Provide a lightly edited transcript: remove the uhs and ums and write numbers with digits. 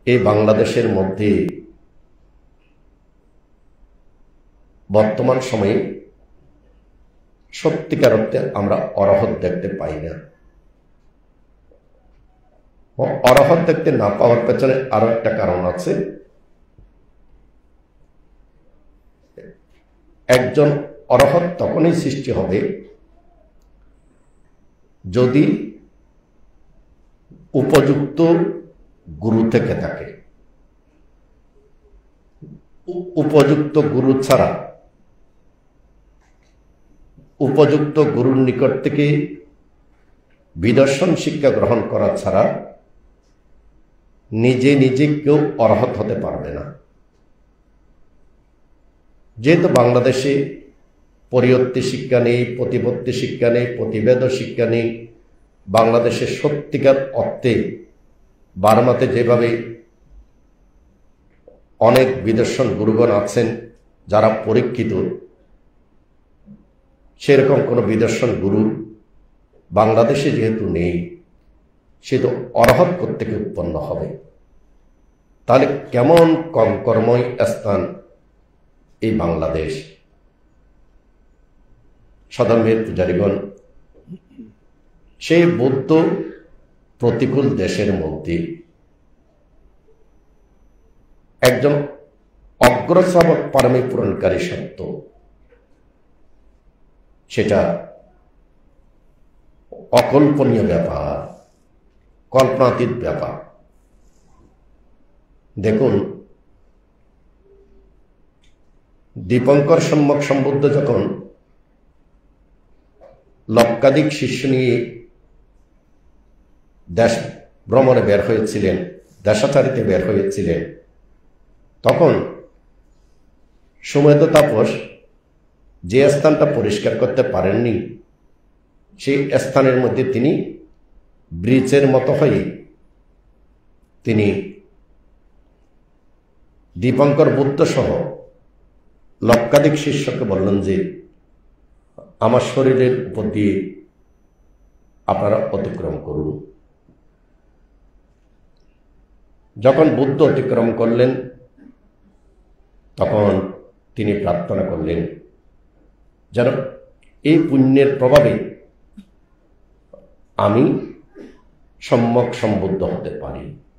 এই বাংলাদেশের মধ্যে বর্তমান সময়ে সত্যিকার অর্থে আমরা অরহত দেখতে পাই না। অরহত দেখতে না পাওয়ার পেছনে আরো একটা কারণ আছে। একজন অরহত তখনই সৃষ্টি হবে যদি উপযুক্ত গুরু থেকে থাকে। উপযুক্ত গুরু ছাড়া, উপযুক্ত গুরুর নিকট থেকে বিদর্শন শিক্ষা গ্রহণ করা ছাড়া নিজে নিজে কেউ অরহত হতে পারবে না। যেহেতু বাংলাদেশে পরিয়ত্তি শিক্ষা নেই, প্রতিপত্তি শিক্ষা নেই, প্রতিবেদ শিক্ষা নেই, বাংলাদেশে সত্যিকার অর্থে বার্মাতে যেভাবে অনেক বিদর্শন গুরুগণ আছেন যারা পরীক্ষিত, সেরকম কোনো বিদর্শন গুরু বাংলাদেশে যেহেতু নেই, সে তো অরহত থেকে উৎপন্ন হবে। তাহলে কেমন কম কর্মই স্থান এই বাংলাদেশ। সধর্মের পূজারীগণ, সেই বৌদ্ধ প্রতিকূল দেশের মধ্যে একজন অগ্রশ্রাবক পারমী পূরণকারী সত্য, সেটা অকল্পনীয় ব্যাপার, কল্পনাতীত ব্যাপার। দেখুন, দীপঙ্কর সম্যক সম্বুদ্ধ যখন লক্ষাধিক শিষ্য নিয়ে দেশ ভ্রমণে বের হয়েছিলেন, দেশাচারিতে বের হয়েছিলেন, তখন সুমেধ তাপস যে স্থানটা পরিষ্কার করতে পারেননি, সেই স্থানের মধ্যে তিনি ব্রিজের মতো হয়ে তিনি দীপঙ্কর বুদ্ধ সহ লক্ষাধিক শিষ্যকে বললেন যে আমার শরীরের উপর দিয়ে আপনারা অতিক্রম করুন। যখন বুদ্ধ অতিক্রম করলেন, তখন তিনি প্রার্থনা করলেন যেন এই পুণ্যের প্রভাবে আমি সম্যক সম্বুদ্ধ হতে পারি।